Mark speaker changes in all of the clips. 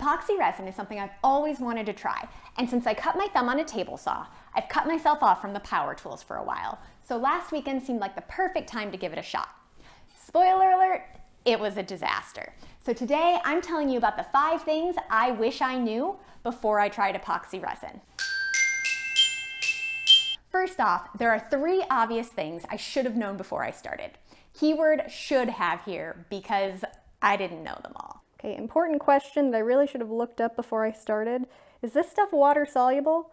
Speaker 1: Epoxy resin is something I've always wanted to try, and since I cut my thumb on a table saw, I've cut myself off from the power tools for a while, so last weekend seemed like the perfect time to give it a shot. Spoiler alert, it was a disaster. So today I'm telling you about the 5 things I wish I knew before I tried epoxy resin. First off, there are 3 obvious things I should have known before I started. Keyword should have here because I didn't know them all.
Speaker 2: Okay, important question that I really should have looked up before I started. Is this stuff water soluble?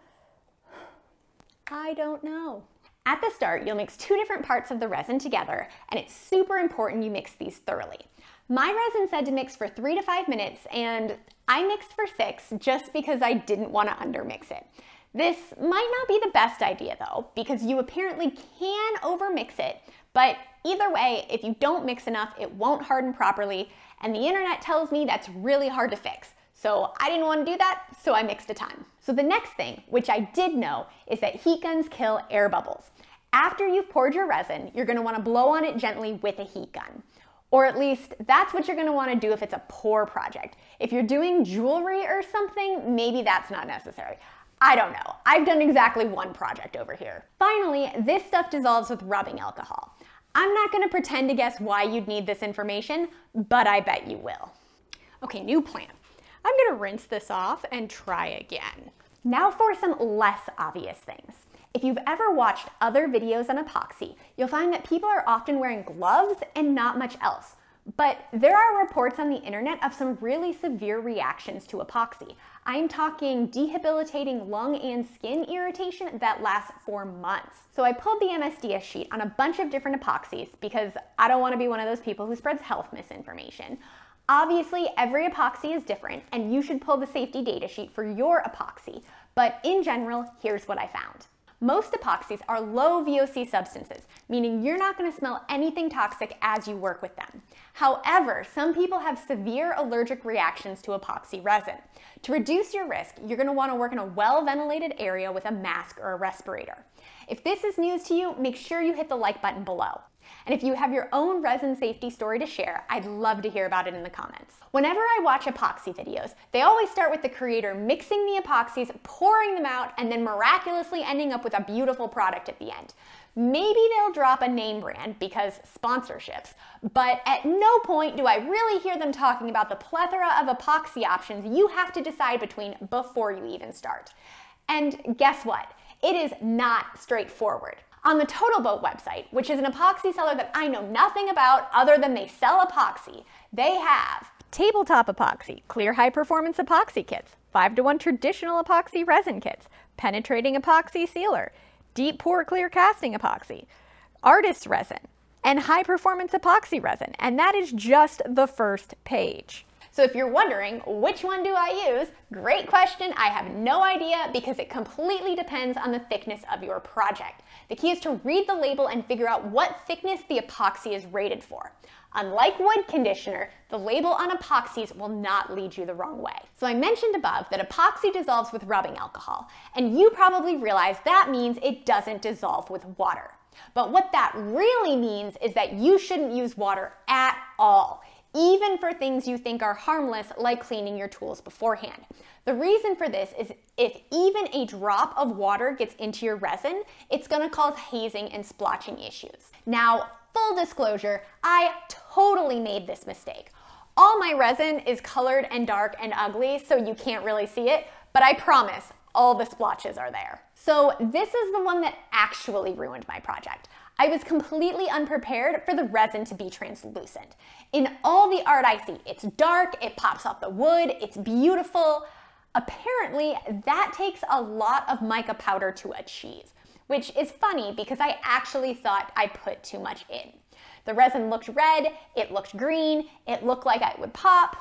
Speaker 1: I don't know. At the start, you'll mix 2 different parts of the resin together, and it's super important you mix these thoroughly. My resin said to mix for 3 to 5 minutes, and I mixed for 6 just because I didn't want to undermix it. This might not be the best idea though, because you apparently can overmix it, but either way, if you don't mix enough, it won't harden properly, and the internet tells me that's really hard to fix. So I didn't want to do that, so I mixed a ton. So the next thing, which I did know, is that heat guns kill air bubbles. After you've poured your resin, you're going to want to blow on it gently with a heat gun. Or at least that's what you're going to want to do if it's a pour project. If you're doing jewelry or something, maybe that's not necessary. I don't know. I've done exactly 1 project over here. Finally, this stuff dissolves with rubbing alcohol. I'm not going to pretend to guess why you'd need this information, but I bet you will.
Speaker 2: Okay, new plan. I'm going to rinse this off and try again.
Speaker 1: Now for some less obvious things. If you've ever watched other videos on epoxy, you'll find that people are often wearing gloves and not much else. But there are reports on the internet of some really severe reactions to epoxy. I'm talking debilitating lung and skin irritation that lasts for months. So I pulled the MSDS sheet on a bunch of different epoxies because I don't want to be one of those people who spreads health misinformation. Obviously, every epoxy is different, and you should pull the safety data sheet for your epoxy. But in general, here's what I found. Most epoxies are low VOC substances, meaning you're not going to smell anything toxic as you work with them. However, some people have severe allergic reactions to epoxy resin. To reduce your risk, you're going to want to work in a well-ventilated area with a mask or a respirator. If this is news to you, make sure you hit the like button below. And if you have your own resin safety story to share, I'd love to hear about it in the comments. Whenever I watch epoxy videos, they always start with the creator mixing the epoxies, pouring them out, and then miraculously ending up with a beautiful product at the end. Maybe they'll drop a name brand because sponsorships, but at no point do I really hear them talking about the plethora of epoxy options you have to decide between before you even start. And guess what? It is not straightforward. On the Total Boat website, which is an epoxy seller that I know nothing about other than they sell epoxy, they have
Speaker 2: tabletop epoxy, clear high performance epoxy kits, 5-to-1 traditional epoxy resin kits, penetrating epoxy sealer, deep pore clear casting epoxy, artist resin, and high performance epoxy resin. And that is just the first page.
Speaker 1: So if you're wondering, which one do I use? Great question. I have no idea because it completely depends on the thickness of your project. The key is to read the label and figure out what thickness the epoxy is rated for. Unlike wood conditioner, the label on epoxies will not lead you the wrong way. So I mentioned above that epoxy dissolves with rubbing alcohol, and you probably realize that means it doesn't dissolve with water. But what that really means is that you shouldn't use water at all, even for things you think are harmless, like cleaning your tools beforehand. The reason for this is if even a drop of water gets into your resin, it's going to cause hazing and splotching issues. Now, full disclosure, I totally made this mistake. All my resin is colored and dark and ugly, so you can't really see it, but I promise all the splotches are there. So this is the one that actually ruined my project. I was completely unprepared for the resin to be translucent. In all the art I see, it's dark, it pops off the wood, it's beautiful. Apparently, that takes a lot of mica powder to achieve, which is funny because I actually thought I put too much in. The resin looked red, it looked green, it looked like it would pop,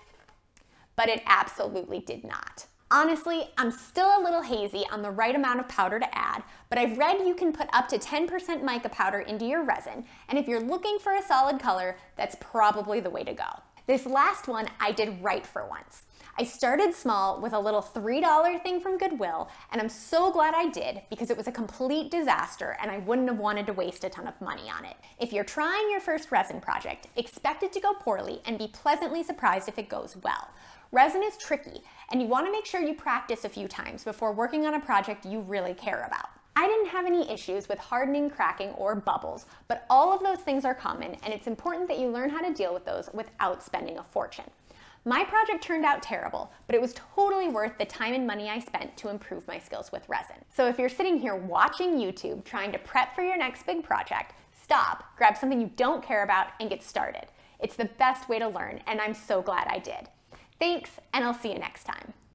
Speaker 1: but it absolutely did not. Honestly, I'm still a little hazy on the right amount of powder to add, but I've read you can put up to 10% mica powder into your resin, and if you're looking for a solid color, that's probably the way to go. This last one I did right for once. I started small with a little $3 thing from Goodwill, and I'm so glad I did because it was a complete disaster and I wouldn't have wanted to waste a ton of money on it. If you're trying your first resin project, expect it to go poorly and be pleasantly surprised if it goes well. Resin is tricky, and you want to make sure you practice a few times before working on a project you really care about. I didn't have any issues with hardening, cracking, or bubbles, but all of those things are common, and it's important that you learn how to deal with those without spending a fortune. My project turned out terrible, but it was totally worth the time and money I spent to improve my skills with resin. So if you're sitting here watching YouTube trying to prep for your next big project, stop, grab something you don't care about, and get started. It's the best way to learn, and I'm so glad I did. Thanks, and I'll see you next time.